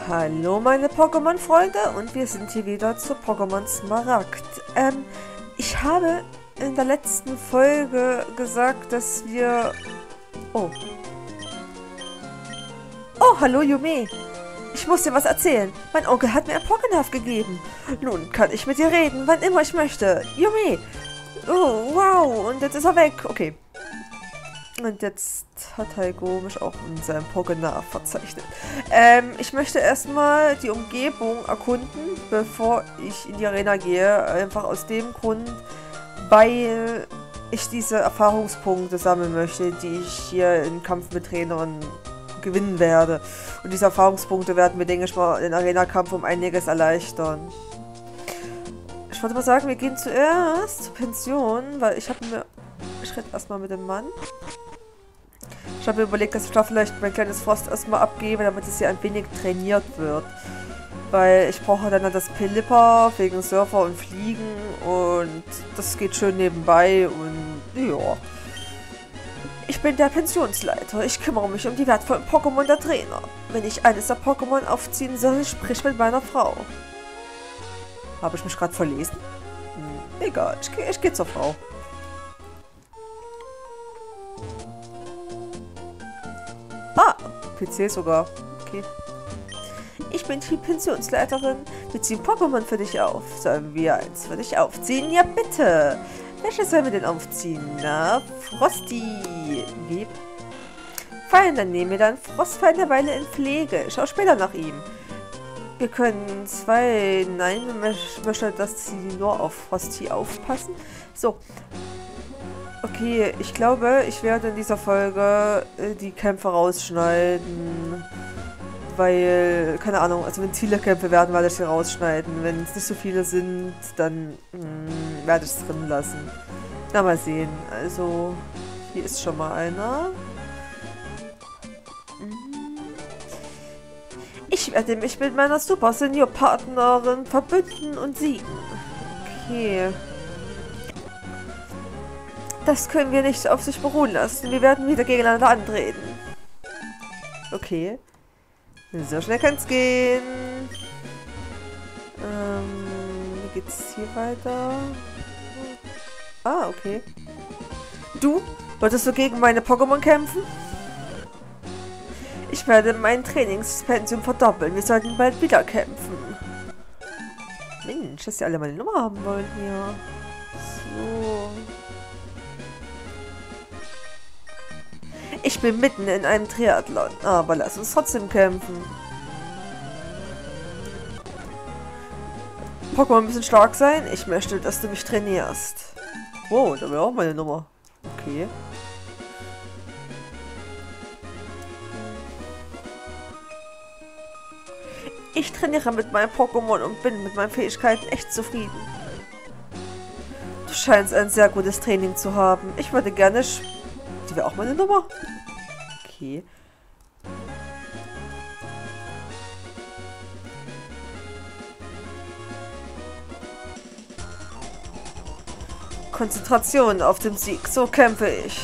Hallo meine Pokémon-Freunde und wir sind hier wieder zu Pokémon Smaragd. Ich habe in der letzten Folge gesagt, dass wir... Oh, hallo Yume. Ich muss dir was erzählen. Mein Onkel hat mir ein Pokénav gegeben. Nun kann ich mit dir reden, wann immer ich möchte. Yume. Oh, wow. Und jetzt ist er weg. Okay. Und jetzt hat Heiko mich auch in seinem Pokénav verzeichnet. Ich möchte erstmal die Umgebung erkunden, bevor ich in die Arena gehe. Einfach aus dem Grund, weil ich diese Erfahrungspunkte sammeln möchte, die ich hier im Kampf mit Trainern gewinnen werde. Und diese Erfahrungspunkte werden mir, denke ich mal, den Arena-Kampf um einiges erleichtern. Ich wollte mal sagen, wir gehen zuerst zur Pension, weil ich rede erstmal mit dem Mann. Ich habe mir überlegt, dass ich da vielleicht mein kleines Frost erstmal abgebe, damit es hier ein wenig trainiert wird. Weil ich brauche dann das Pelipper wegen Surfer und Fliegen und das geht schön nebenbei und ja. Ich bin der Pensionsleiter. Ich kümmere mich um die wertvollen Pokémon der Trainer. Wenn ich eines der Pokémon aufziehen soll, sprich mit meiner Frau. Habe ich mich gerade verlesen? Egal, ich gehe zur Frau. Ah, PC sogar. Okay. Ich bin die Pensionsleiterin. Wir ziehen Pokémon für dich auf. Sollen wir eins für dich aufziehen? Ja, bitte. Welches sollen wir denn aufziehen? Na, Frosty. Wie? Fein, dann nehmen wir dann Frost für eine Weile in Pflege. Schau später nach ihm. Wir können zwei... Nein, ich möchte, dass sie nur auf Frosty aufpassen. So. Okay, ich glaube, ich werde in dieser Folge die Kämpfe rausschneiden. Weil, keine Ahnung, also wenn viele Kämpfe werden, werde ich sie rausschneiden. Wenn es nicht so viele sind, dann werde ich es drin lassen. Na, mal sehen. Also, hier ist schon mal einer. Ich werde mich mit meiner Super Senior Partnerin verbünden und siegen. Okay. Das können wir nicht auf sich beruhen lassen. Wir werden wieder gegeneinander antreten. Okay. So schnell kann es gehen. Wie geht's hier weiter? Ah, okay. Du? Wolltest du gegen meine Pokémon kämpfen? Ich werde mein Trainingspensum verdoppeln. Wir sollten bald wieder kämpfen. Mensch, dass sie alle meine Nummer haben wollen hier. So. Ich bin mitten in einem Triathlon, aber lass uns trotzdem kämpfen. Pokémon müssen stark sein. Ich möchte, dass du mich trainierst. Oh, da wäre auch meine Nummer. Okay. Ich trainiere mit meinem Pokémon und bin mit meinen Fähigkeiten echt zufrieden. Du scheinst ein sehr gutes Training zu haben. Ich würde gerne... Die wäre auch meine Nummer. Okay. Konzentration auf den Sieg. So kämpfe ich.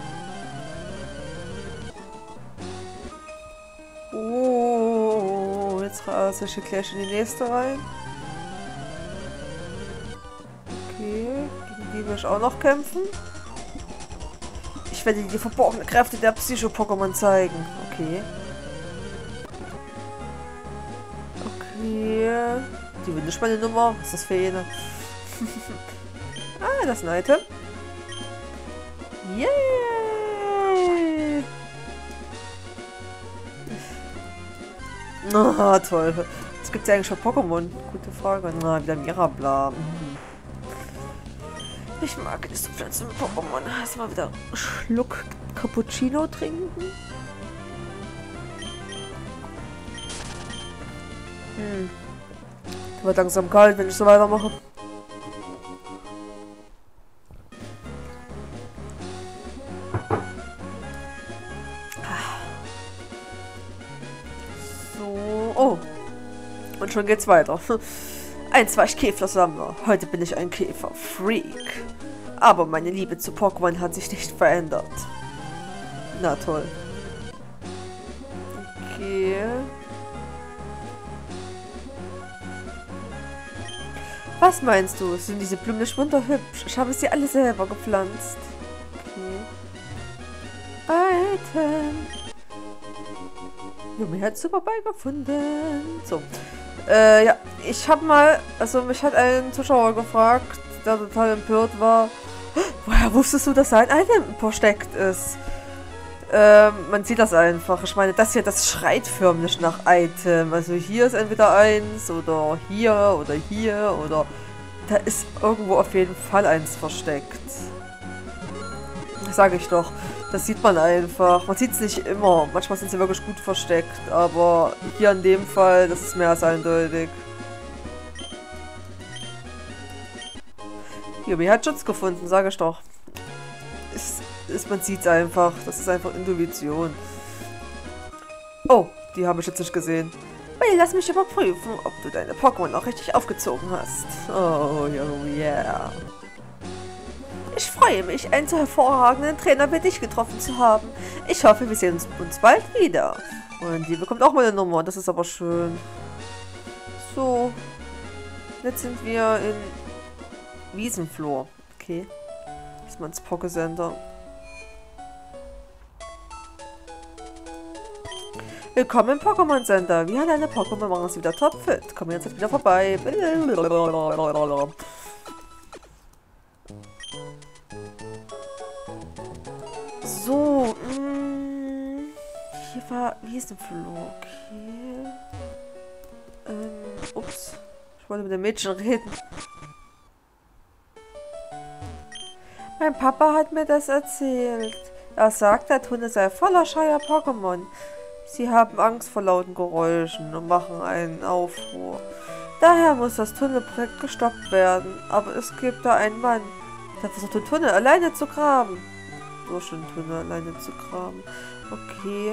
Oh, jetzt rase ich gleich in die nächste rein. Okay, gegen die will ich auch noch kämpfen. Ich werde dir die verborgenen Kräfte der Psycho-Pokémon zeigen. Okay. Okay. Die will nicht meine Nummer. Was ist das für eine? Ah, das ist ein Item. Yay! Ah, toll. Was gibt es eigentlich für Pokémon? Gute Frage. Na, wieder Mirabla. Ich mag diese Pflanzen mit Pokémon. Erstmal wieder einen Schluck Cappuccino trinken. Wird langsam kalt, wenn ich so weitermache. So. Oh. Und schon geht's weiter. Einst war ich Käfersammler. Heute bin ich ein Käfer-Freak. Aber meine Liebe zu Pokémon hat sich nicht verändert. Na toll. Okay. Was meinst du? Sind diese Blumen nicht wunderhübsch? Ich habe sie alle selber gepflanzt. Okay. Item. Yumi hat super beigefunden. So. Ja, ich habe mal, also mich hat ein Zuschauer gefragt, der total empört war. Woher wusstest du, dass ein Item versteckt ist? Man sieht das einfach. Ich meine, das hier, das schreit förmlich nach Item. Also hier ist entweder eins oder hier oder da ist irgendwo auf jeden Fall eins versteckt. Das sage ich doch. Das sieht man einfach. Man sieht es nicht immer. Manchmal sind sie wirklich gut versteckt. Aber hier in dem Fall, das ist mehr als eindeutig. Yumi hat Schutz gefunden, sage ich doch. Man sieht es einfach. Das ist einfach Intuition. Oh, die habe ich jetzt nicht gesehen. Hey, lass mich überprüfen, ob du deine Pokémon auch richtig aufgezogen hast. Oh, yeah. Ich freue mich, einen so hervorragenden Trainer wie dich getroffen zu haben. Ich hoffe, wir sehen uns bald wieder. Und die bekommt auch meine Nummer. Das ist aber schön. So. Jetzt sind wir in Wiesenflur. Okay. Das ist mal ins Poké-Center. Willkommen im Pokémon Center. Wir haben eine Pokémon, machen uns wieder topfit. Kommen jetzt wieder vorbei. So, hier war Wiesenflur. Okay. Ups. Ich wollte mit dem Mädchen reden. Mein Papa hat mir das erzählt. Er sagt, der Tunnel sei voller scheuer Pokémon. Sie haben Angst vor lauten Geräuschen und machen einen Aufruhr. Daher muss das Tunnelprojekt gestoppt werden. Aber es gibt da einen Mann, der versucht, den Tunnel alleine zu graben. Durch den Tunnel alleine zu graben. Okay.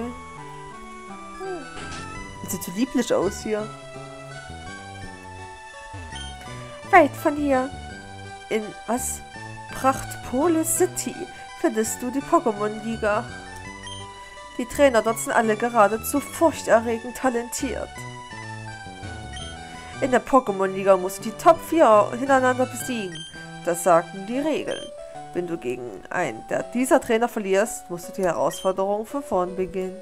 Das sieht so lieblich aus hier. Weit von hier. In was? Prachtpole City findest du die Pokémon-Liga. Die Trainer dort sind alle geradezu furchterregend talentiert. In der Pokémon-Liga musst du die Top 4 hintereinander besiegen. Das sagten die Regeln. Wenn du gegen einen dieser Trainer verlierst, musst du die Herausforderung von vorn beginnen.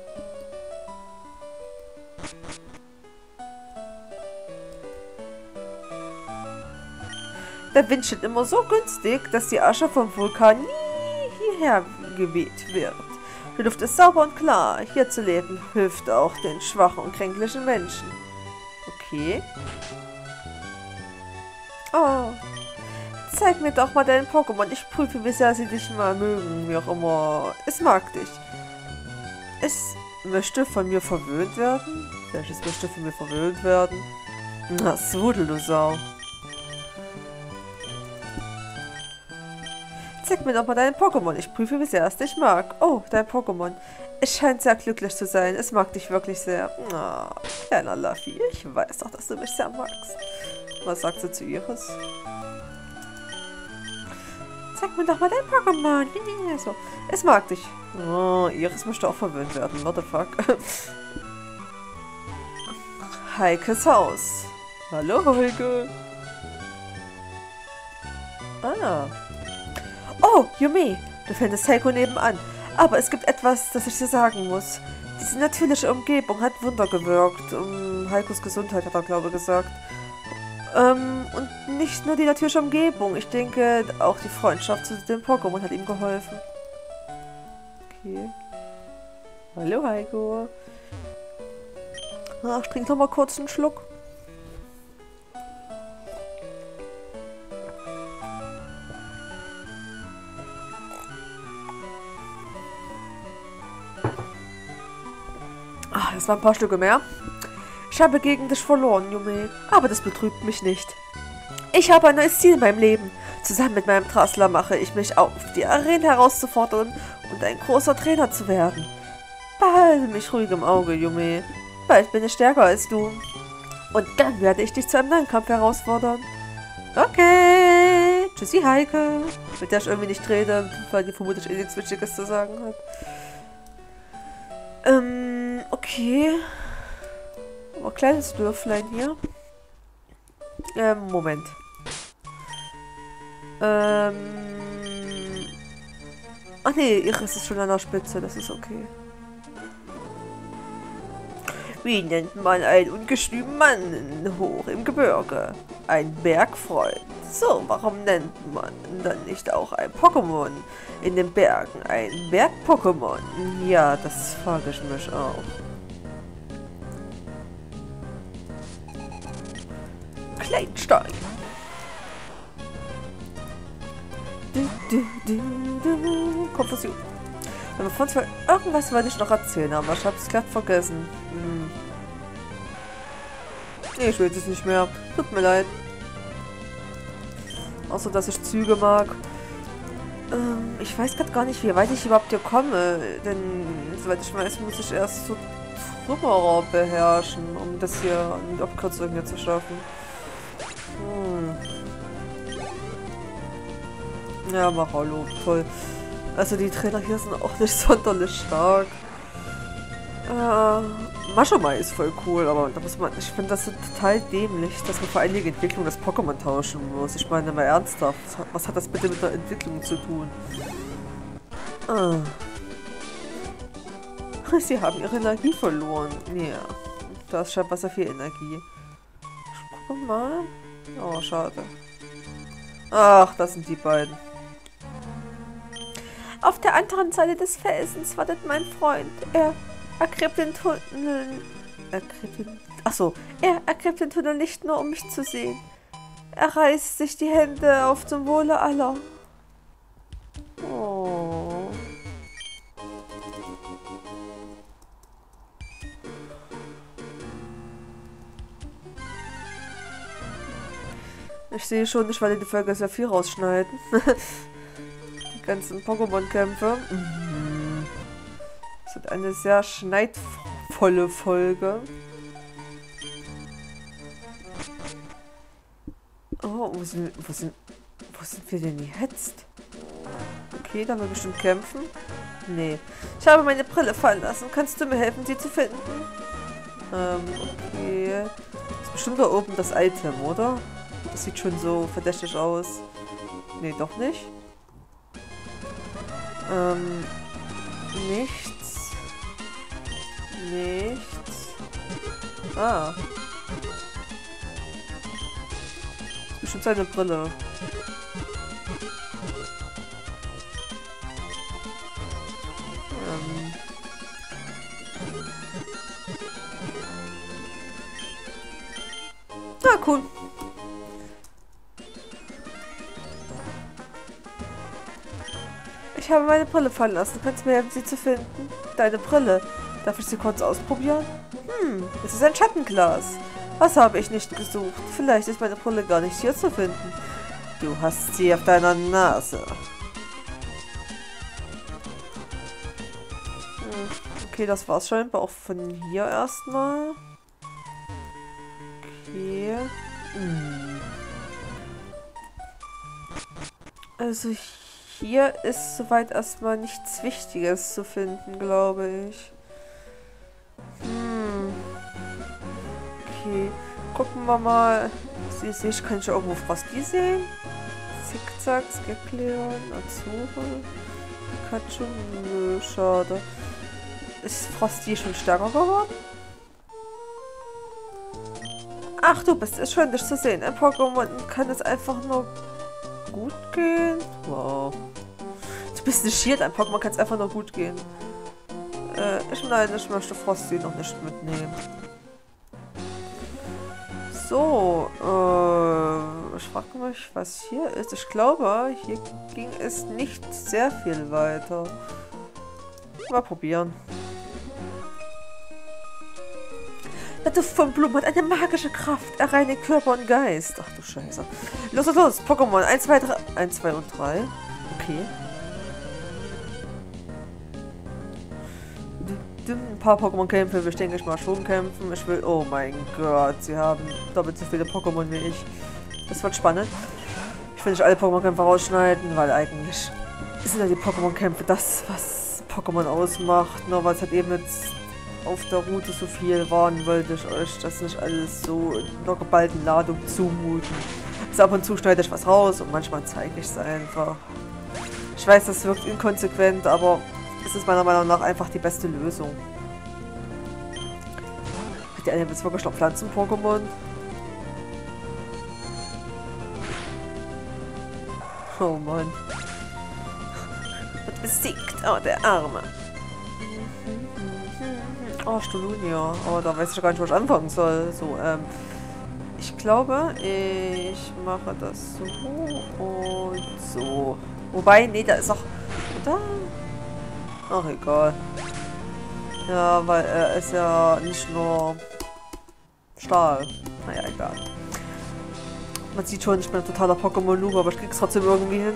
Der Wind steht immer so günstig, dass die Asche vom Vulkan nie hierher geweht wird. Die Luft ist sauber und klar. Hier zu leben hilft auch den schwachen und kränklichen Menschen. Okay. Oh. Zeig mir doch mal deinen Pokémon. Ich prüfe, wie sehr sie dich mal mögen. Wie auch immer. Es mag dich. Es möchte von mir verwöhnt werden? Welches möchte von mir verwöhnt werden? Na, Swudel, du Sau. Zeig mir doch mal deinen Pokémon. Ich prüfe, wie sehr es dich mag. Oh, dein Pokémon. Es scheint sehr glücklich zu sein. Es mag dich wirklich sehr. Oh, kleiner Luffy. Ich weiß doch, dass du mich sehr magst. Was sagt sie zu Iris? Zeig mir doch mal dein Pokémon. So. Es mag dich. Oh, Iris möchte auch verwöhnt werden. What the fuck? Heikes Haus. Hallo, Heike. Ah. Oh, Yumi, du findest Heiko nebenan. Aber es gibt etwas, das ich dir sagen muss. Diese natürliche Umgebung hat Wunder gewirkt. Heikos Gesundheit hat er, glaube ich, gesagt. Und nicht nur die natürliche Umgebung. Ich denke, auch die Freundschaft zu dem Pokémon hat ihm geholfen. Okay. Hallo, Heiko. Ach, ich trinke noch mal kurz einen Schluck. Ach, das waren ein paar Stücke mehr. Ich habe gegen dich verloren, Yumi. Aber das betrübt mich nicht. Ich habe ein neues Ziel in meinem Leben. Zusammen mit meinem Trassler mache ich mich auf, die Arena herauszufordern und ein großer Trainer zu werden. Behalte mich ruhig im Auge, Yumi. Bald bin ich stärker als du. Und dann werde ich dich zu einem neuen Kampf herausfordern. Okay. Tschüssi, Heike. Mit der ich irgendwie nicht rede, weil die vermutlich nichts Wichtiges zu sagen hat. Okay. Aber kleines Dörflein hier. Moment. Ähm... Ach nee, Iris ist schon an der Spitze, das ist okay. Wie nennt man einen ungestümen Mann hoch im Gebirge? Ein Bergfreund. So, warum nennt man dann nicht auch ein Pokémon in den Bergen ein Berg-Pokémon? Ja, das frage ich mich auch. Kleinstein. Konfusion. Irgendwas wollte ich noch erzählen, aber ich habe es glatt vergessen. Nee, ich weiß es nicht mehr. Tut mir leid. Außer, dass ich Züge mag. Ich weiß gerade gar nicht, wie weit ich überhaupt hier komme. Denn, soweit ich weiß, muss ich erst so Trümmerer beherrschen, um das hier in die Abkürzung hier zu schaffen. Ja, mach hallo. Toll. Also die Trainer hier sind auch nicht sonderlich stark. Mashomai ist voll cool, aber da muss man, ich finde das so total dämlich, dass man vor einigen Entwicklung das Pokémon tauschen muss. Ich meine mal ernsthaft, was hat das bitte mit der Entwicklung zu tun? Sie haben ihre Energie verloren. Ja, da ist scheinbar sehr viel Energie. Ich gucke mal. Oh, schade. Ach, das sind die beiden. Auf der anderen Seite des Felsens wartet mein Freund. Er ergräbt den Tunnel. Er ergräbt den Tunnel nicht nur, um mich zu sehen. Er reißt sich die Hände auf zum Wohle aller. Oh. Ich sehe schon, ich werde die Folge sehr viel rausschneiden. Die ganzen Pokémon-Kämpfe. Das wird eine sehr schneidvolle Folge. Oh, wo sind wir denn jetzt? Okay, da haben wir bestimmt kämpfen. Nee. Ich habe meine Brille fallen lassen. Kannst du mir helfen, sie zu finden? Okay. Das ist bestimmt da oben das Item, oder? Das sieht schon so verdächtig aus. Nee, doch nicht. Nichts. Nichts. Ah. Das ist bestimmt seine Brille. Ah, cool. Ich habe meine Brille fallen lassen. Kannst du mir helfen, sie zu finden? Deine Brille. Darf ich sie kurz ausprobieren? Es ist ein Schattenglas. Was habe ich nicht gesucht? Vielleicht ist meine Brille gar nicht hier zu finden. Du hast sie auf deiner Nase. Okay, das war's scheinbar auch von hier erstmal. Okay. Also hier ist soweit erstmal nichts Wichtiges zu finden, glaube ich. Okay, gucken wir mal. Ich kann schon irgendwo Frosty sehen. Zickzack, Skepleon, Azure, Pikachu. Nö, schade. Ist Frosty schon stärker geworden? Ach, du bist es. Schön, dich zu sehen. Ein Pokémon kann es einfach nur gut gehen. Wow. Du bist ein Shield. Ein Pokémon kann es einfach nur gut gehen. Ich möchte Frosty noch nicht mitnehmen. So, ich frage mich, was hier ist. Ich glaube, hier ging es nicht sehr viel weiter. Mal probieren. Der Duft von Blumen hat eine magische Kraft. Er reinigt Körper und Geist. Ach du Scheiße. Los, los, los. Pokémon. 1, 2, 3. 1, 2 und 3. Okay. Ein paar Pokémon-Kämpfe. Ich denke, ich mal schon kämpfen. Ich will... Oh mein Gott. Sie haben doppelt so viele Pokémon wie ich. Das wird spannend. Ich will nicht alle Pokémon-Kämpfe rausschneiden, weil eigentlich sind ja die Pokémon-Kämpfe das, was Pokémon ausmacht. Nur weil es halt eben jetzt auf der Route so viel waren, wollte ich euch das nicht alles so in einer geballten Ladung zumuten. Also ab und zu schneide ich was raus und manchmal zeige ich es einfach. Ich weiß, das wirkt inkonsequent, aber es ist meiner Meinung nach einfach die beste Lösung. Hat die eine jetzt wirklich noch Pflanzen-Pokémon? Oh Mann. Wird besiegt. Oh, der Arme. Oh, Stolunia. Oh, da weiß ich gar nicht, wo ich anfangen soll. So, ich glaube, ich mache das so und so. Wobei, nee, da ist auch... Da? Ach, egal. Ja, weil er ist ja nicht nur Stahl. Naja, egal. Man sieht schon, ich bin ein totaler Pokémon-Noob, aber ich krieg's trotzdem irgendwie hin.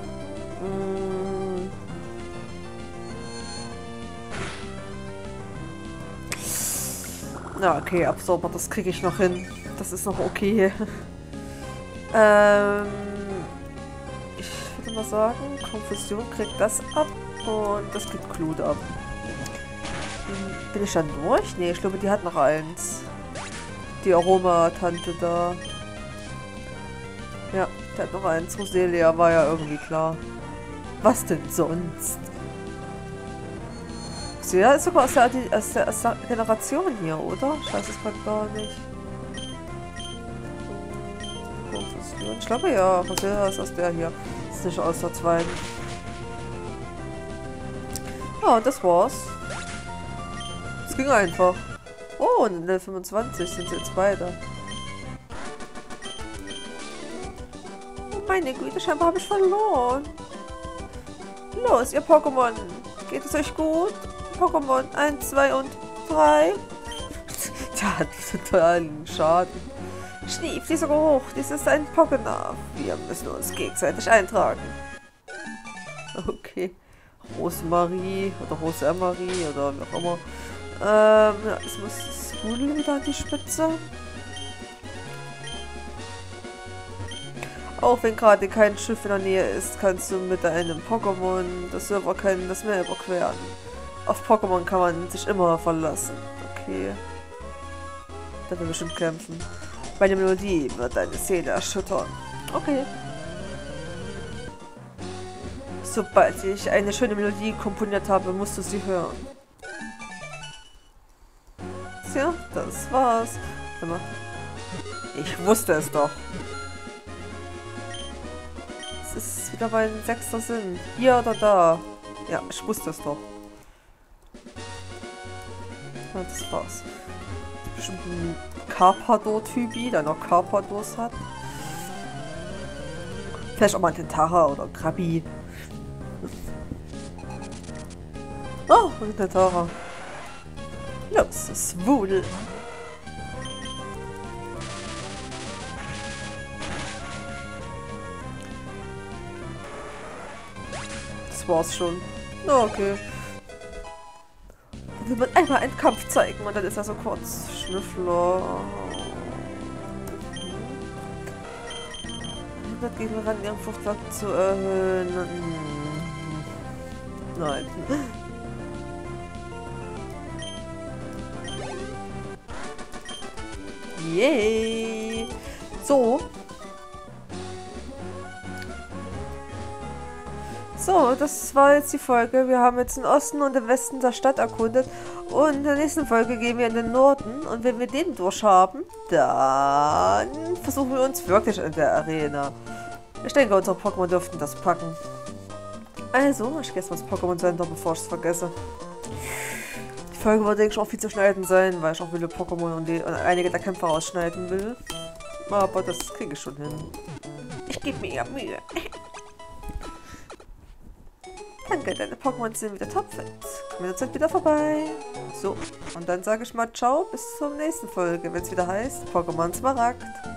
Ja, okay, Absorber, das kriege ich noch hin. Das ist noch okay. Ich würde mal sagen, Konfusion kriegt das ab und das kriegt Glut ab. Bin ich dann durch? Nee, ich glaube, die hat noch eins. Die Aroma-Tante da. Ja, die hat noch eins. Roselia war ja irgendwie klar. Was denn sonst? Roselia ist sogar aus der Generation hier, oder? Ich weiß es gerade gar nicht. Ich glaube ja, Roselia ist aus der hier. Ist nicht aus der zweiten. Ja, das war's. Es ging einfach. Oh, in Level 25 sind sie jetzt beide. Oh meine Güte, scheinbar habe ich verloren. Los, ihr Pokémon. Geht es euch gut? Pokémon 1, 2 und 3. Der hat totalen Schaden. Schnief, dieser Geruch, dies ist ein Pokénarf. Wir müssen uns gegenseitig eintragen. Okay. Rosemarie oder Rosemarie oder wie auch immer. Ja, es muss Sprudel wieder an die Spitze. Auch wenn gerade kein Schiff in der Nähe ist, kannst du mit einem Pokémon das Server kennen, das Meer überqueren. Auf Pokémon kann man sich immer verlassen. Okay. Da will bestimmt kämpfen. Meine Melodie wird deine Seele erschüttern. Okay. Sobald ich eine schöne Melodie komponiert habe, musst du sie hören. Tja, das war's. Ich wusste es doch. Es ist wieder mein 6. Sinn. Hier oder da. Ja, ich wusste es doch. Ja, das war's. Bestimmt ein Carpador-Typi, der noch Carpadors hat. Vielleicht auch mal ein Tentara oder Krabi. Oh, ein Tentara. Los, Swudel. Das war's schon. Na, okay. Will man einmal einen Kampf zeigen und dann ist er so kurz Schnüffler. 100 Gegner ran, ihren Fruchtwert zu erhöhen. Nein. Yay! So. So, das war jetzt die Folge. Wir haben jetzt den Osten und den Westen der Stadt erkundet. Und in der nächsten Folge gehen wir in den Norden. Und wenn wir den durchhaben, dann versuchen wir uns wirklich in der Arena. Ich denke, unsere Pokémon dürften das packen. Also, ich gehe jetzt mal ins Pokémon Center, bevor ich es vergesse. Die Folge wird, denke ich, auch viel zu schneiden sein, weil ich auch viele Pokémon und einige der Kämpfer ausschneiden will. Aber das kriege ich schon hin. Ich gebe mir ja Mühe. Danke, deine Pokémon sind wieder topfit. Kommen wir jetzt wieder vorbei. So, und dann sage ich mal ciao, bis zur nächsten Folge, wenn es wieder heißt Pokémon Smaragd.